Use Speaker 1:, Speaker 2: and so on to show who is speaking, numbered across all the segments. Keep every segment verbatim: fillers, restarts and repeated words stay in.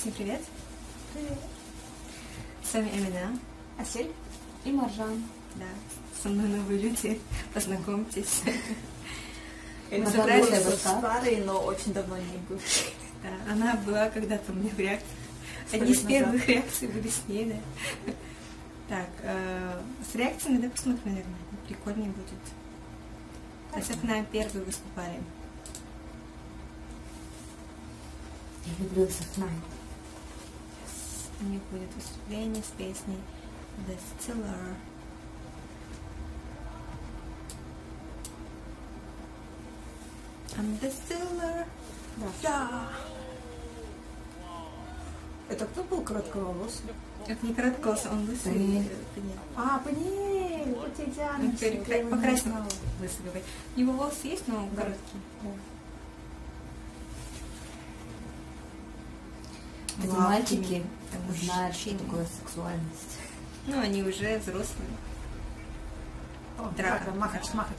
Speaker 1: Всем привет!
Speaker 2: Привет!
Speaker 1: С вами Эмина,
Speaker 2: Асель и Маржан.
Speaker 1: Да, со мной новые люди, познакомьтесь.
Speaker 2: Мы собрались старые, но очень давно не бывшие.
Speaker 1: Да, она была когда-то у меня в реакции. Одни из первых реакций были с ней, да. Так, э, с реакциями, да, посмотрим, наверное, прикольнее будет. То есть это на первые выступали.
Speaker 2: Я люблю Сахнай.
Speaker 1: У них будет выступление с песней The Stiller. I'm the Stiller.
Speaker 2: Да.
Speaker 1: Да.
Speaker 2: Это кто был коротковолосый?
Speaker 1: Это не коротколосый, он лысый.
Speaker 2: Панель.
Speaker 1: Панель.
Speaker 2: А, Панель! Вот идеально.
Speaker 1: Ну, теперь покрасил. Лысый говорит. У него волосы есть, но
Speaker 2: Да.
Speaker 1: короткие.
Speaker 2: Да.
Speaker 3: Эти
Speaker 1: Вау,
Speaker 3: мальчики
Speaker 1: это
Speaker 3: знают, что
Speaker 1: мужчины.
Speaker 3: такое сексуальность.
Speaker 1: Ну, они уже взрослые.
Speaker 2: О,
Speaker 1: Драка.
Speaker 2: драка, махач, махач.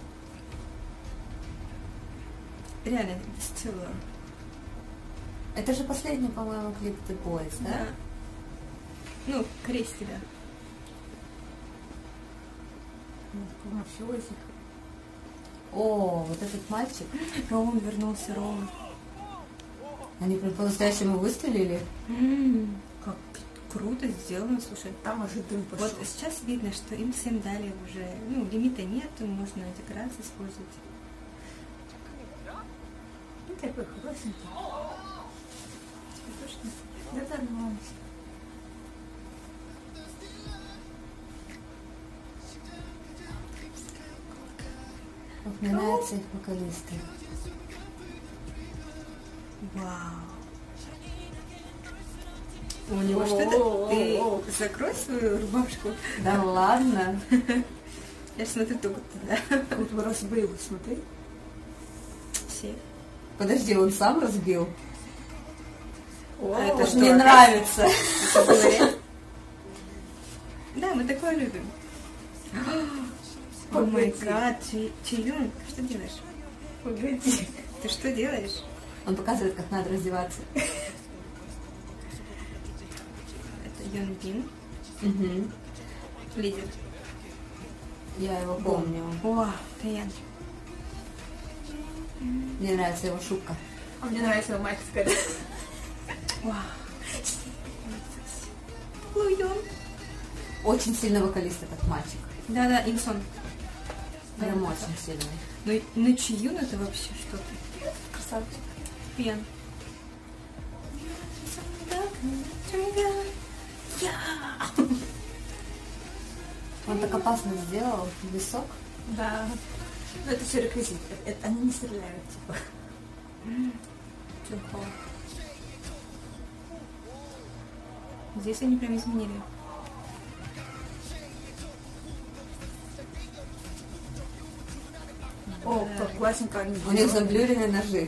Speaker 1: Реально, The Stiller.
Speaker 3: Это же последний, по-моему, клип The Boys, да?
Speaker 1: Да. Ну, корейский, да.
Speaker 2: Мафиози.
Speaker 3: О, вот этот мальчик.
Speaker 1: Роун вернулся, Роун.
Speaker 3: Они прям по-настоящему выстрелили.
Speaker 1: М, Как круто сделано, слушай.
Speaker 2: Там уже дым пошел.
Speaker 1: Вот сейчас видно, что им всем дали уже, ну, лимита нет, можно декорации использовать.
Speaker 2: Ну, такой хорошенький. Да, да, нормально.
Speaker 3: Вот мне нравятся их вокалисты.
Speaker 1: Вау. У него что-то... Ты закрой свою рубашку.
Speaker 3: Да ладно.
Speaker 1: Я смотрю только туда.
Speaker 2: Вот вы разбили, смотри.
Speaker 1: Все.
Speaker 3: Подожди, он сам разбил.
Speaker 2: О,
Speaker 1: А это
Speaker 3: Вот
Speaker 1: что,
Speaker 3: мне
Speaker 1: опять?
Speaker 3: нравится.
Speaker 1: Это было реально? Да, мы такое любим. О май
Speaker 2: Погоди.
Speaker 1: гад, Чиюн, что делаешь?
Speaker 2: Погоди.
Speaker 1: Ты что делаешь?
Speaker 3: Он показывает, как надо раздеваться.
Speaker 1: Это Юн Бин,
Speaker 3: Угу.
Speaker 1: лидер.
Speaker 3: Я его помню.
Speaker 1: О, Таян.
Speaker 3: Мне нравится его шубка.
Speaker 2: А мне нравится его майка скорее.
Speaker 1: Вау. Луйон.
Speaker 3: Очень сильный вокалист этот мальчик.
Speaker 1: Да-да, Инсон.
Speaker 3: Прям
Speaker 1: Да.
Speaker 3: очень сильный.
Speaker 1: Ну, ну Чиюн это вообще что-то.
Speaker 2: Красавчик.
Speaker 1: Пьян.
Speaker 3: Он так опасно сделал висок.
Speaker 2: Да. Ну, это все реквизит. Это, они не стреляют, типа.
Speaker 1: Тихо. Здесь они прям изменили.
Speaker 2: О, как классненько они
Speaker 3: У них
Speaker 2: сделали.
Speaker 3: заблюрены ножи.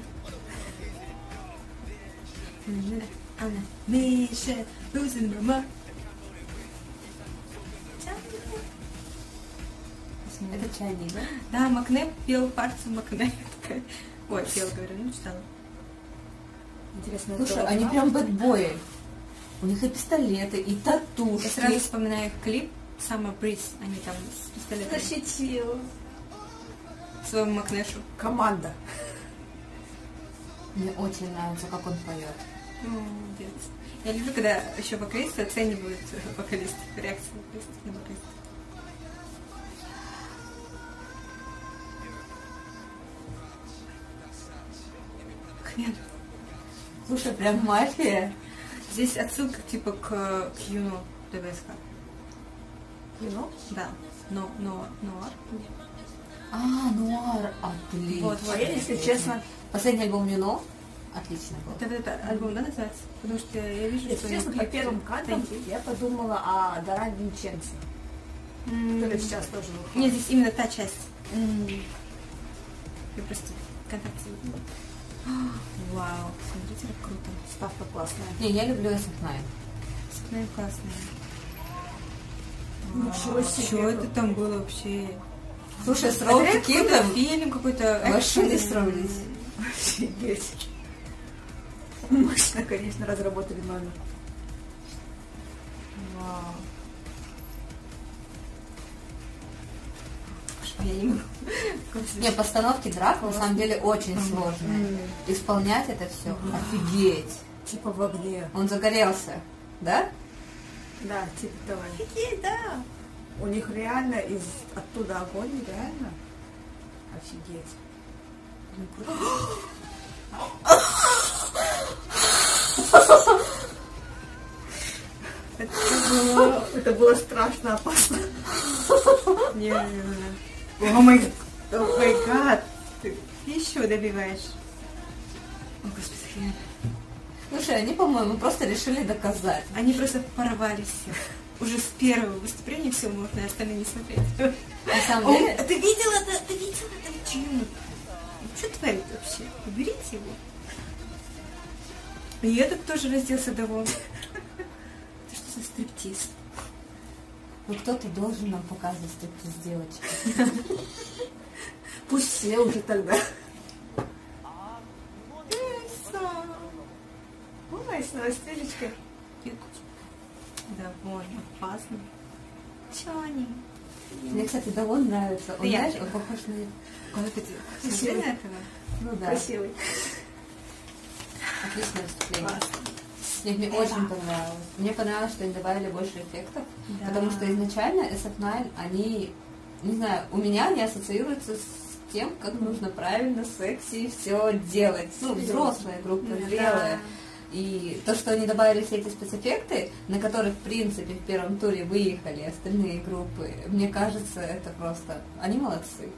Speaker 1: Она Миша, losing my mind.
Speaker 3: Это чайник, да?
Speaker 1: Да, Макне пел партию Макне. Ой, пел, говорю, ну читала.
Speaker 2: Интересно,
Speaker 3: Слушай,
Speaker 2: это
Speaker 3: они
Speaker 2: вот
Speaker 3: прям
Speaker 2: вам?
Speaker 3: бэтбои. У них и пистолеты, и
Speaker 1: Я
Speaker 3: татушки.
Speaker 1: сразу вспоминаю их клип Summer Breeze. Они там с пистолетами.
Speaker 2: Защитила.
Speaker 1: Своему Макнешу.
Speaker 2: Команда.
Speaker 3: Мне очень нравится, как он поет.
Speaker 1: Молодец. Я люблю, когда еще вокалисты оценивают вокалистов, реакцию вокалистов на вокалистов. Кмен.
Speaker 3: Слушай, прям мафия.
Speaker 1: Здесь отсылка типа к, к Юну ДВСК.
Speaker 2: Кино?
Speaker 1: Да. Но, но, нуар.
Speaker 3: А, нуар, отлично.
Speaker 1: Вот, вот.
Speaker 2: А я, если честно,
Speaker 3: Последний альбом Юно отлично был.
Speaker 1: Это, это альбом, да, называется? Потому что я вижу,
Speaker 2: если
Speaker 1: что...
Speaker 2: честно, по первым кадрам я подумала о Дора Винченцо, который сейчас тоже выходит.
Speaker 1: Нет, здесь именно та часть.
Speaker 2: М.
Speaker 1: Я просто контакт видела. Вау, смотрите, как круто.
Speaker 2: Ставка классная.
Speaker 3: Не, я люблю эс эф найн.
Speaker 1: Сыкная классная.
Speaker 2: Ничего себе.
Speaker 1: Что это там было вообще?
Speaker 3: Слушай, с
Speaker 1: Это
Speaker 3: Роуд
Speaker 1: реально какой-то
Speaker 3: Кидом
Speaker 1: фильм какой-то.
Speaker 3: вообще не
Speaker 1: экшен.
Speaker 3: сравнить.
Speaker 2: Офигеть. Мощно, конечно, разработали номер.
Speaker 1: Вау. Я не могу.
Speaker 3: Не, постановки драк на самом деле очень сложные. Исполнять это все, офигеть.
Speaker 2: Типа в огне.
Speaker 3: Он загорелся, да?
Speaker 2: Да, типа того.
Speaker 1: Офигеть, да.
Speaker 2: У них реально из оттуда огонь, реально. Офигеть. Блин, круто.
Speaker 1: Это было...
Speaker 2: Это было страшно опасно.
Speaker 1: Не, о май о май гад. Ты еще добиваешь. О, господи.
Speaker 3: Слушай, они, по-моему, просто решили доказать.
Speaker 1: Они просто порвали всех. Уже с первого выступления все можно, остальные не смотреть.
Speaker 3: На самом
Speaker 1: О,
Speaker 3: деле...
Speaker 1: ты видела это? Ты видела это? Чему? Что творит вообще? Уберите его. И этот тоже разделся довольно. Это что за стриптиз?
Speaker 3: Ну кто-то должен нам показывать стриптиз девочек.
Speaker 2: Пусть все уже тогда.
Speaker 1: Ой, с новостелечкой. Довольно опасно. Чё они?
Speaker 3: Мне, кстати, довольно нравится. Он,
Speaker 1: Я-
Speaker 3: знаешь, он похож на...
Speaker 1: Как это? Смотри на этого.
Speaker 3: Ну да,
Speaker 2: Красивый.
Speaker 3: отличное выступление.
Speaker 1: Классно.
Speaker 3: Нет, мне очень понравилось. Мне понравилось, что они добавили больше эффектов,
Speaker 1: Да.
Speaker 3: потому что изначально эс эф девять, они, не знаю, у меня они ассоциируются с тем, как нужно правильно, секси все делать. Ну, взрослая группа,
Speaker 1: Да.
Speaker 3: зрелая. И то, что они добавили все эти спецэффекты, на которых, в принципе, в первом туре выехали остальные группы, мне кажется, это просто... Они молодцы.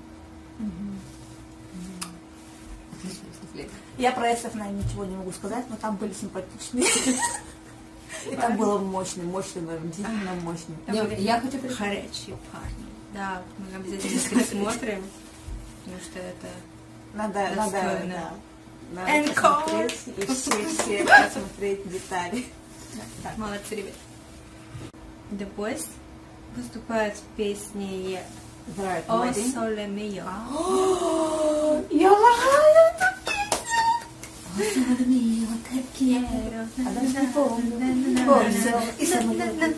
Speaker 3: Отличное выступление.
Speaker 2: Я про эс эф девять ничего не могу сказать, но там были симпатичные. И там было мощный, мощный, действительно мощный.
Speaker 1: Там
Speaker 3: Я-
Speaker 1: были
Speaker 3: я хочу приш-
Speaker 1: горячие парни. Да, мы обязательно пересмотрим, потому что это...
Speaker 2: Надо, надо,
Speaker 1: Достойно.
Speaker 2: да. Надо
Speaker 1: Encore.
Speaker 2: посмотреть и все, все посмотреть детали.
Speaker 1: Так, молодцы, ребят. The Boys выступают с песней
Speaker 2: Right,
Speaker 1: «О
Speaker 2: wedding.
Speaker 1: Соле Мио».
Speaker 3: Я обожаю эту песню! А даже не помню. Помню. И самолет.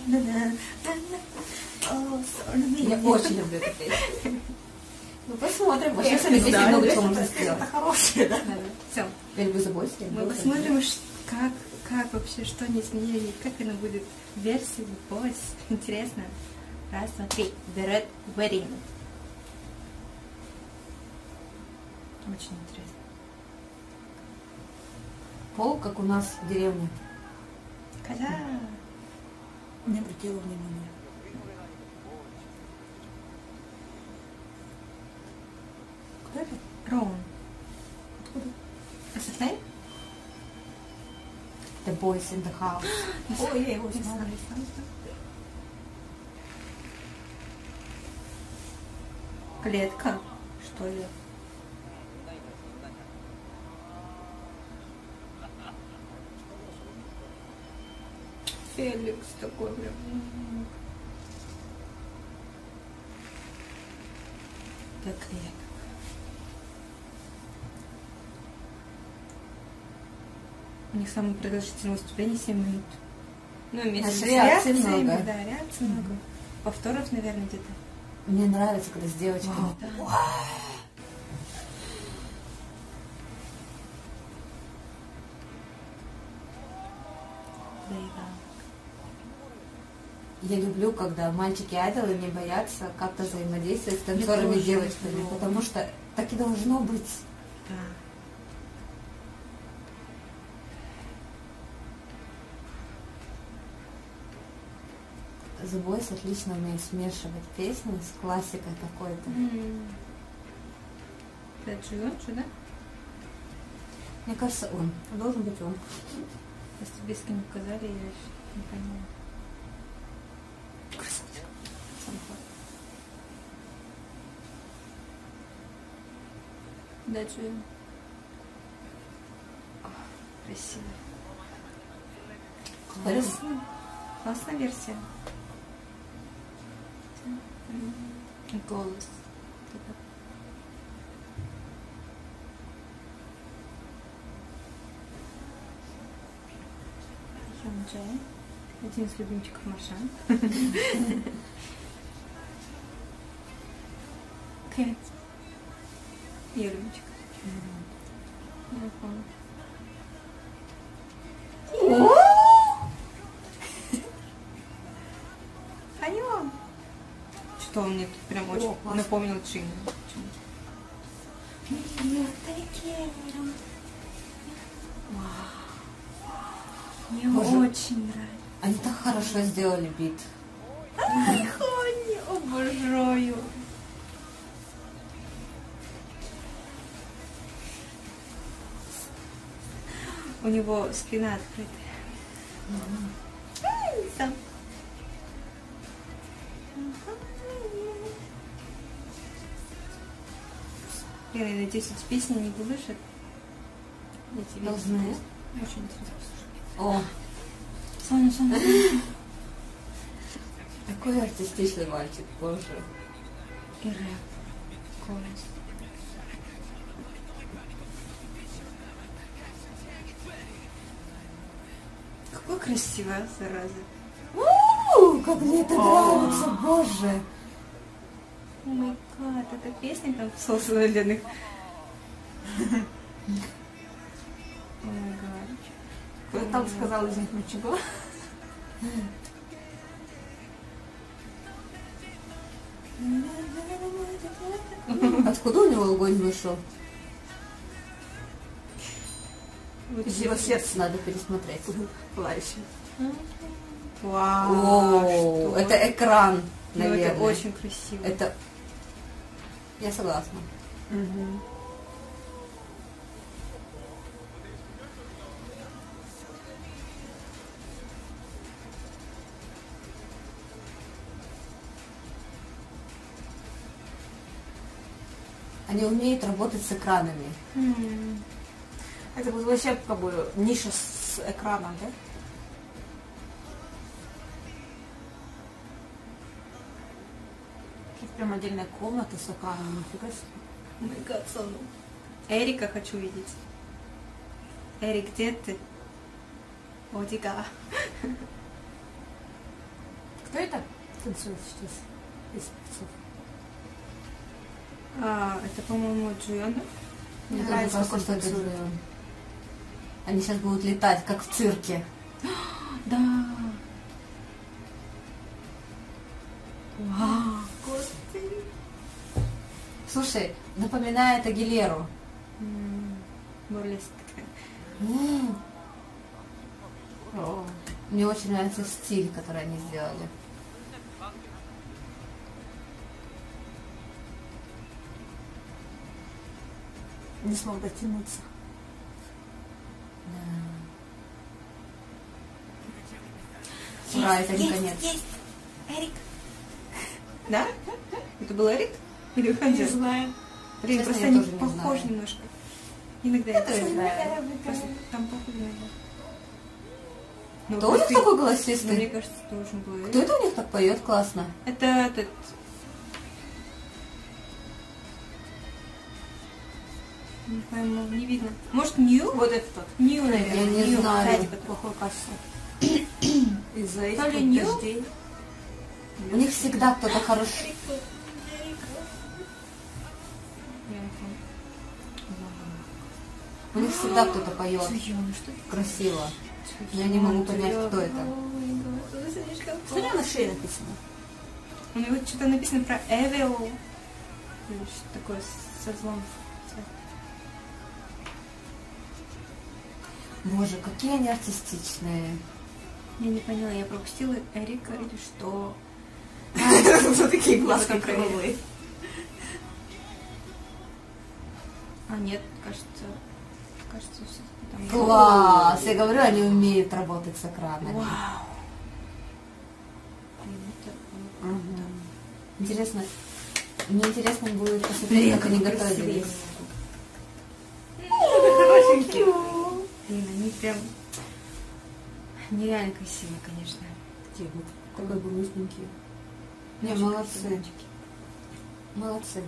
Speaker 3: Я очень люблю эту песню. Ну, посмотрим. Вообще, с этой песней много чего можно сделать.
Speaker 2: Это хорошее, да?
Speaker 1: Все,
Speaker 3: Я люблю забойся.
Speaker 1: мы посмотрим, ш- как, как вообще, что они изменили, как она будет в версии The Boys. Интересно. Раз, два, три. The Red Wedding. Очень интересно.
Speaker 3: Пол, как у нас в деревне.
Speaker 1: Коза.
Speaker 2: Не обратила внимания. Кто это?
Speaker 1: Роун. эс эф девять?
Speaker 3: The boys in the house.
Speaker 2: Ой, я его знаю.
Speaker 1: Клетка, что ли? Феликс такой прям. Так нет. У них самое продолжительное выступление семь минут. Ну, вместе
Speaker 3: А
Speaker 1: с
Speaker 3: с реакцией
Speaker 1: реакциями,
Speaker 3: много.
Speaker 1: да, реакций много. Повторов, наверное, где-то.
Speaker 3: Мне нравится, когда с девочками.
Speaker 1: Да. Да и да.
Speaker 3: Я люблю, когда мальчики-айдолы не боятся как-то взаимодействовать с танцорами
Speaker 1: тоже
Speaker 3: и девочками,
Speaker 1: люблю.
Speaker 3: потому что так и должно быть.
Speaker 1: Да.
Speaker 3: The Boys отлично умеет смешивать песни с классикой какой-то.
Speaker 1: Это Джиочу, да?
Speaker 3: Мне кажется, он. Должен быть он.
Speaker 1: Если без кем показали, я ещё не поняла.
Speaker 3: Красавчик.
Speaker 1: Да, Джио. Красиво.
Speaker 3: Классно.
Speaker 1: Классная версия. Голос. Джей. Один из любимчиков Маршан. Кэт. Ее любимчик. Я помню. Пойдем. Что он мне тут прям очень
Speaker 2: О,
Speaker 1: напомнил Джин. Мне
Speaker 3: Боже.
Speaker 1: очень нравится.
Speaker 3: Они так хорошо сделали бит.
Speaker 1: Ай, Хонни, обожаю. У него спина открытая. Ай, там. Я надеюсь, эти песни не глушат. Эти
Speaker 3: Должны.
Speaker 1: вещи. Очень интересно.
Speaker 3: О,
Speaker 1: Соня, Соня.
Speaker 3: такой артистичный мальчик, боже.
Speaker 1: И рэп. Голос. Какой красивая зараза.
Speaker 3: У, как мне это нравится, боже.
Speaker 1: О май гад, эта песня там создана для них. О май гад.
Speaker 2: Кто там сказал из них ничего?
Speaker 3: Откуда у него огонь вышел?
Speaker 2: Из его сердца.
Speaker 3: Надо пересмотреть.
Speaker 2: Пылающий.
Speaker 1: Вау.
Speaker 3: О,
Speaker 1: что?
Speaker 3: это экран,
Speaker 1: Ну,
Speaker 3: наверное.
Speaker 1: это очень красиво.
Speaker 3: Это... Я согласна.
Speaker 2: Угу.
Speaker 3: Они умеют работать с экранами.
Speaker 1: М.
Speaker 2: Это вот вообще как бы ниша с экраном, да? Тут прям отдельная комната с экраном, нифига себе.
Speaker 1: О май гад, Сону. Эрика хочу видеть. Эрик, где ты? Одига.
Speaker 2: Кто это танцует сейчас из певцов?
Speaker 1: А, это, по-моему, Джуйона.
Speaker 3: Мне
Speaker 2: Мне
Speaker 3: тоже
Speaker 2: нравится,
Speaker 3: кажется,
Speaker 2: как
Speaker 3: что
Speaker 2: он
Speaker 3: это
Speaker 2: танцует.
Speaker 3: Джион. Они сейчас будут летать, как в цирке.
Speaker 1: Да. Вау. Господи.
Speaker 3: Слушай, напоминает Агилеру.
Speaker 1: М, Бурлеск такая.
Speaker 3: М,
Speaker 2: О.
Speaker 3: Мне очень нравится стиль, который они сделали.
Speaker 2: Не смог дотянуться.
Speaker 3: Ура, это не конец.
Speaker 1: Есть, Эрик. Да? Это был Эрик? Или
Speaker 2: Не
Speaker 1: Ханджи?
Speaker 2: знаю.
Speaker 1: Блин,
Speaker 3: Честно,
Speaker 1: просто
Speaker 3: я
Speaker 1: они
Speaker 3: тоже не
Speaker 1: похожи
Speaker 3: знаю.
Speaker 1: немножко. Иногда
Speaker 3: Я тоже знаю.
Speaker 1: Просто там похожи иногда. Ну,
Speaker 3: Кто у них
Speaker 1: просто-
Speaker 3: такой
Speaker 1: ну, мне
Speaker 3: голосистый?
Speaker 1: кажется, должен был Эрик.
Speaker 3: Кто это у них так поет классно?
Speaker 1: Это этот... Не пойму, не видно. Может, Нью?
Speaker 2: Вот это тот.
Speaker 1: Нью, наверное.
Speaker 3: Я не
Speaker 1: Нью,
Speaker 3: знаю.
Speaker 1: сзади который.
Speaker 2: Плохое качество. Из-за этих
Speaker 1: То ли Нью?
Speaker 2: дождей.
Speaker 3: У них всегда кто-то хороший.
Speaker 1: Я не помню.
Speaker 3: У них всегда кто-то поет
Speaker 1: Суёна, что это?
Speaker 3: красиво. Я не могу понять, кто это.
Speaker 2: Что у него на шее написано?
Speaker 1: У него что-то написано про Evil. Или что такое со злом.
Speaker 3: Боже, какие они артистичные.
Speaker 1: Я не поняла, я пропустила Эрика или что?
Speaker 2: Вот такие глазки
Speaker 1: Потом проверю.
Speaker 2: круглые.
Speaker 1: А, нет, кажется... Кажется, все там...
Speaker 3: Класс! Я говорю, они умеют работать с экранами.
Speaker 1: Вау! Блин, это...
Speaker 2: Мгм.
Speaker 3: Интересно, мне интересно будет посмотреть, как они готовились.
Speaker 2: Хорошенькие.
Speaker 1: Блин, они прям... Нереально красивые, конечно.
Speaker 2: Где вот?
Speaker 3: Такой грустненький. Не,
Speaker 1: Очень
Speaker 3: молодцы.
Speaker 1: красивые.
Speaker 3: Молодцы.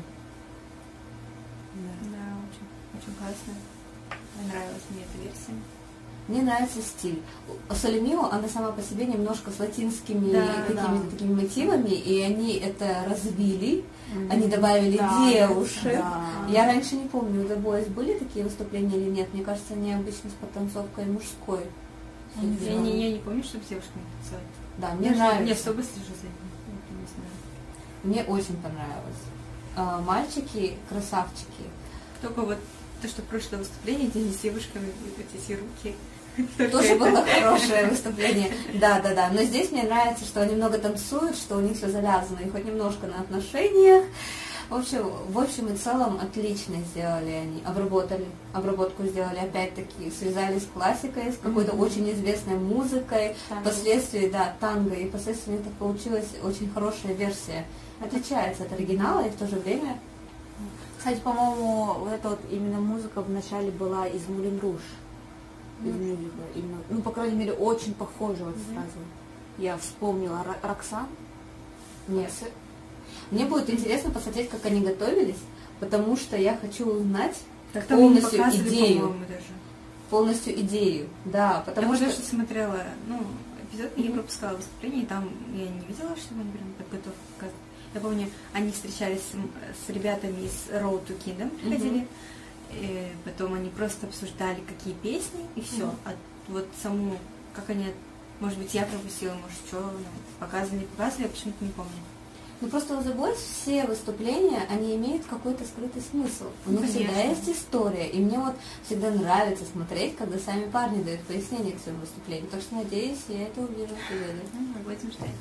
Speaker 1: Да, очень, очень классно. Понравилась мне эта версия.
Speaker 3: Мне нравится стиль. Солемио, она сама по себе немножко с латинскими
Speaker 1: Да,
Speaker 3: какими-то
Speaker 2: да.
Speaker 3: такими мотивами, и они это развили,
Speaker 2: Мгм.
Speaker 3: они добавили
Speaker 2: Да,
Speaker 3: девушек.
Speaker 2: да.
Speaker 3: Я раньше не помню, у The Boys были такие выступления или нет. Мне кажется, они обычно с подтанцовкой мужской.
Speaker 2: Я не
Speaker 3: всё
Speaker 1: Я
Speaker 3: делали.
Speaker 1: не, я не помню, чтобы с девушками танцевать.
Speaker 3: Да, мне
Speaker 1: Я же
Speaker 3: нравится.
Speaker 1: не особо слежу за этим. Я не знаю.
Speaker 3: Мне очень понравилось. А, мальчики красавчики.
Speaker 1: Только вот то, что прошлое выступление, где они с девушками вот эти руки.
Speaker 3: Тоже было хорошее выступление. Да, да, да. Но здесь мне нравится, что они много танцуют, что у них все завязано, и хоть немножко на отношениях. В общем, в общем и целом отлично сделали они. Обработали, обработку сделали опять-таки, связали с классикой, с какой-то
Speaker 2: Мгм.
Speaker 3: очень известной музыкой.
Speaker 2: Танго.
Speaker 3: Впоследствии, да, танго, и впоследствии это получилась очень хорошая версия. Отличается от оригинала, и в то же время.
Speaker 2: Кстати, по-моему, вот эта вот именно музыка вначале была из Мулен Руж. Из мюзикла. Именно, ну, по крайней мере, очень похоже вот сразу. Я вспомнила Ро- Роксан.
Speaker 3: Нет. Мне будет интересно посмотреть, как они готовились, потому что я хочу узнать
Speaker 1: Так там не
Speaker 3: полностью
Speaker 1: показывали,
Speaker 3: идею.
Speaker 1: по-моему, даже.
Speaker 3: Полностью идею, да, потому
Speaker 1: Я
Speaker 3: что...
Speaker 1: потому что смотрела, ну, эпизод, я пропускала выступление, и там я не видела, что они прям подготовку показывают. Я помню, они встречались с, с ребятами из Road to Kingdom, приходили, и потом они просто обсуждали, какие песни, и все.
Speaker 2: Мгм.
Speaker 1: А вот саму, как они, может быть, я пропустила, может, что, ну, показывали, не показывали, я почему-то не помню.
Speaker 3: Ну просто у The Boys все выступления, они имеют какой-то скрытый смысл. У них всегда
Speaker 1: Конечно.
Speaker 3: есть история, и мне вот всегда нравится смотреть, когда сами парни дают пояснение к своим выступлениям. Так что, надеюсь, я это увижу в эпизоде.
Speaker 1: Ну, будем ждать.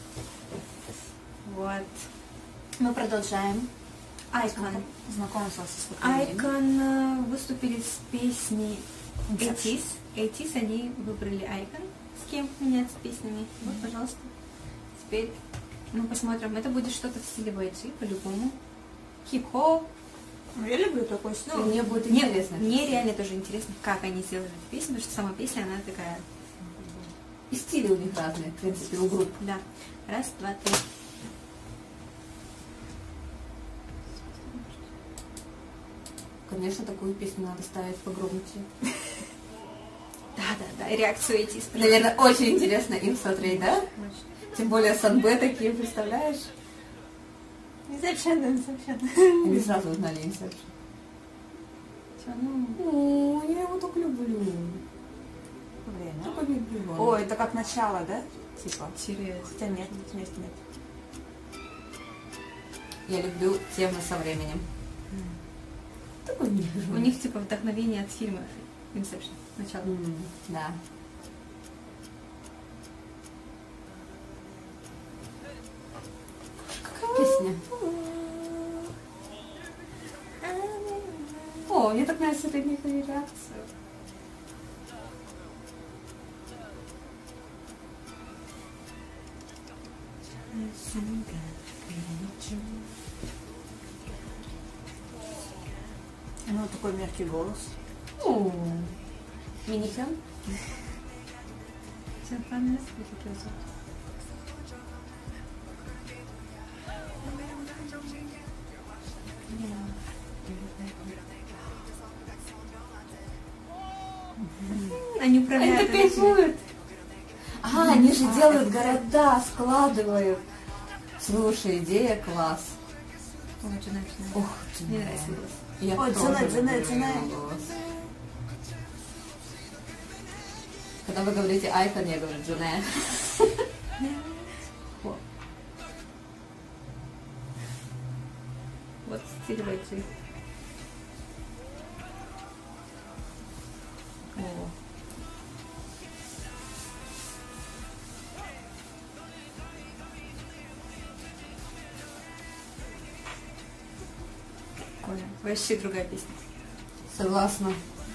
Speaker 1: Вот.
Speaker 3: Мы продолжаем.
Speaker 1: Айкон.
Speaker 2: Знакомство с выступлением.
Speaker 1: Айкон э, выступили с песней
Speaker 2: Inception.
Speaker 1: Эйтис. Эйтис, они выбрали Айкон, с кем меняться песнями. Вот, пожалуйста. Теперь мы посмотрим. Это будет что-то в стиле вай джи, по-любому. Хип-хоп.
Speaker 2: Ну, я люблю такой стиль.
Speaker 3: Ну, мне будет
Speaker 1: Мне,
Speaker 3: интересно.
Speaker 1: мне реально тоже интересно, как они сделали эту песню, потому что сама песня, она такая...
Speaker 3: И стили у них разные, в принципе, у групп.
Speaker 1: Да. Раз, два, три.
Speaker 3: Конечно, такую песню надо ставить погромче.
Speaker 1: Да-да-да, реакцию Эйтис.
Speaker 3: Наверное, очень интересно им смотреть, да?
Speaker 1: Очень.
Speaker 3: Тем более Санбэ такие, представляешь?
Speaker 2: Inception, Inception.
Speaker 3: Они сразу узнали Inception.
Speaker 1: Всё, ну,
Speaker 3: О, я его так люблю.
Speaker 2: Время.
Speaker 3: Только люблю его.
Speaker 2: О, это как начало, да? Типа.
Speaker 1: серьезно.
Speaker 2: Хотя нет, нет, нет.
Speaker 3: Я люблю темы со временем. Такой
Speaker 1: У них типа вдохновение от фильма Inception. Начало.
Speaker 3: М, да. Какая песня? О, мне так нравится эта их реакция.
Speaker 2: Ну, такой мягкий голос.
Speaker 3: О, Минихен.
Speaker 1: Всё, понятно, как её зовут. Они
Speaker 3: Они
Speaker 1: управляют.
Speaker 3: так кайфуют. А, они же делают города, складывают. Слушай, идея класс.
Speaker 1: Ой, Джанет, Джанет.
Speaker 3: Ох,
Speaker 1: Мне нравится голос.
Speaker 3: Я
Speaker 2: Ой,
Speaker 3: тоже
Speaker 2: Джанет,
Speaker 3: люблю
Speaker 2: Джанет,
Speaker 3: её
Speaker 2: Джанет.
Speaker 3: голос. Когда вы говорите Айкон, я говорю Джанет.
Speaker 1: Вот стиль вай джи.
Speaker 3: О.
Speaker 1: Прикольно. Вообще другая песня.
Speaker 3: Согласна.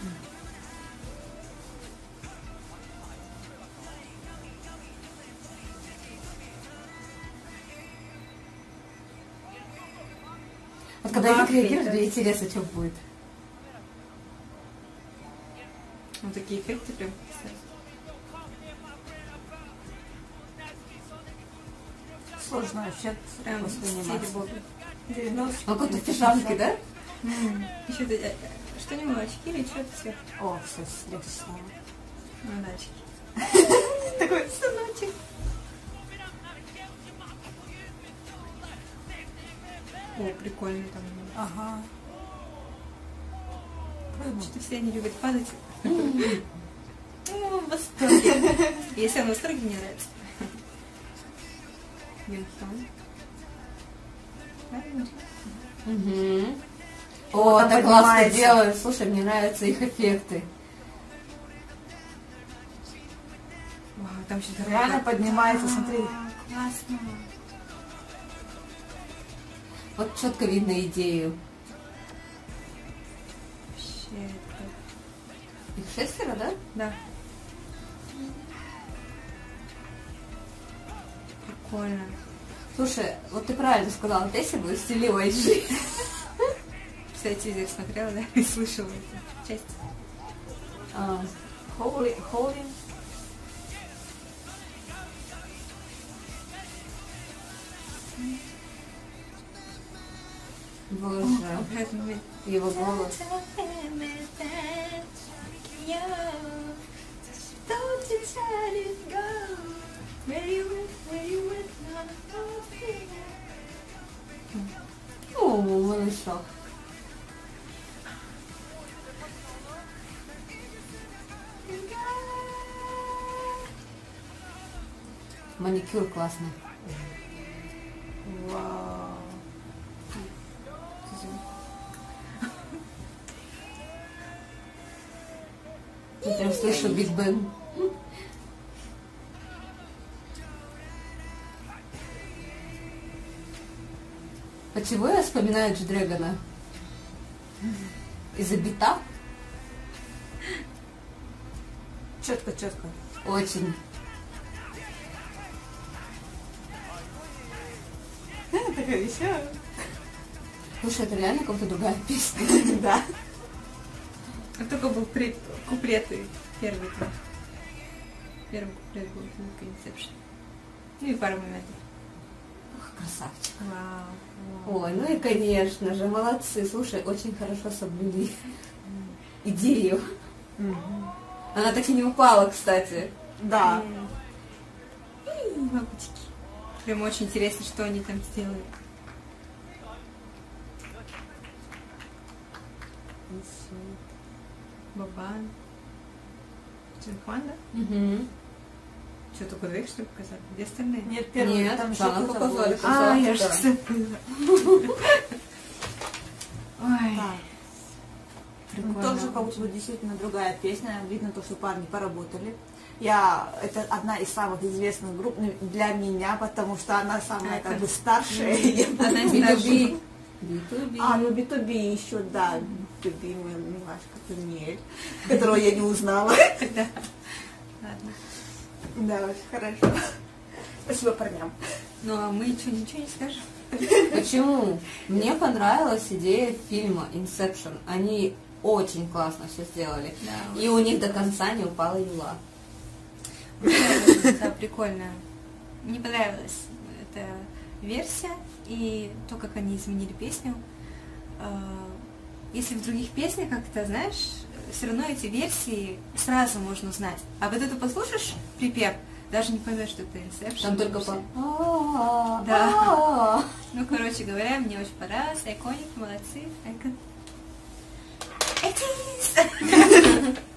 Speaker 3: Вот когда я
Speaker 1: Бах,
Speaker 3: реагирую,
Speaker 1: да.
Speaker 3: мне интересно, что будет.
Speaker 1: Вот такие эффекты прям.
Speaker 2: Сложно вообще
Speaker 1: Прям в стиле
Speaker 2: воспринимать.
Speaker 1: Бобби.
Speaker 2: девяностых.
Speaker 3: А какой-то в пижамке, да?
Speaker 1: Еще ты, э, что у него очки или что-то сверху?
Speaker 2: О, все, легче стало.
Speaker 1: Удачки. Такой сыночек. О, прикольно там.
Speaker 2: Ага.
Speaker 1: Что-то все они любят падать. Ну, в восторге. Если он в восторге, мне нравится. Винсон.
Speaker 3: Угу.
Speaker 2: Вот,
Speaker 3: О,
Speaker 2: там
Speaker 3: так классно
Speaker 2: поднимается.
Speaker 3: делают. Слушай, мне нравятся их эффекты.
Speaker 1: Вау, там еще дорога.
Speaker 2: Реально поднимается, смотри.
Speaker 1: Классно.
Speaker 3: Вот четко видно идею.
Speaker 1: Вообще, это...
Speaker 3: Их шестеро, да?
Speaker 1: Да. Прикольно.
Speaker 3: Слушай, вот ты правильно сказала, вот если бы стелила из жизни.
Speaker 1: Кстати, я смотрела, да, и слышала эту часть.
Speaker 3: А,
Speaker 2: Holy, holy.
Speaker 3: Боже, его голос. О, малышок. Маникюр классный.
Speaker 1: Вау.
Speaker 3: Я прям слышу Биг Бен. Почему я вспоминаю G-Dragon? Из-за бита?
Speaker 2: Четко, четко.
Speaker 3: Очень.
Speaker 2: Такая веселая.
Speaker 3: Слушай, это реально как-то другая песня.
Speaker 2: Да.
Speaker 1: А только был при... куплет и первый там. Первый куплет был звук Inception. Ну и пару моментов.
Speaker 3: Ох, красавчик.
Speaker 1: Вау.
Speaker 3: Ой, ну и конечно же, молодцы. Слушай, очень хорошо соблюли идею. Она так и не упала, кстати.
Speaker 2: Да.
Speaker 1: М, бабочки. Прям очень интересно, что они там сделают. Бабан. Джинхуан, да?
Speaker 3: Угу.
Speaker 1: Что, только двоих, что ли, показали? Где остальные?
Speaker 2: Нет, первый,
Speaker 3: Нет,
Speaker 2: там еще
Speaker 3: там
Speaker 2: кто-то
Speaker 3: показали.
Speaker 2: был.
Speaker 1: А, я же
Speaker 3: Да.
Speaker 1: забыла. Ой,
Speaker 2: Да. Ну,
Speaker 1: прикольно.
Speaker 2: тоже как будто бы действительно другая песня. Видно то, что парни поработали. Я, это одна из самых известных групп для меня, потому что она самая как бы старшая.
Speaker 1: Одна из
Speaker 3: би ту
Speaker 1: наших.
Speaker 3: би. би ту би.
Speaker 2: А, ну би ту би еще, да, любимая немножко Туниэль, которого я не узнала.
Speaker 1: Да. Ладно.
Speaker 2: Да, очень хорошо. Спасибо парням.
Speaker 1: Ну, а мы что, ничего не скажем?
Speaker 3: Почему? Мне понравилась идея фильма Inception. Они очень классно все сделали.
Speaker 1: Да,
Speaker 3: И у них до конца не упала юла.
Speaker 1: Да, прикольно. Мне понравилась эта версия и то, как они изменили песню. А, Если в других песнях как-то, знаешь, все равно эти версии сразу можно узнать. А вот эту послушаешь припев, даже не поймешь, что это Inception.
Speaker 3: Там только
Speaker 1: вообще.
Speaker 3: по...
Speaker 1: Да. Ну, короче говоря, мне очень понравилось. Iconic, молодцы. Icon. It is.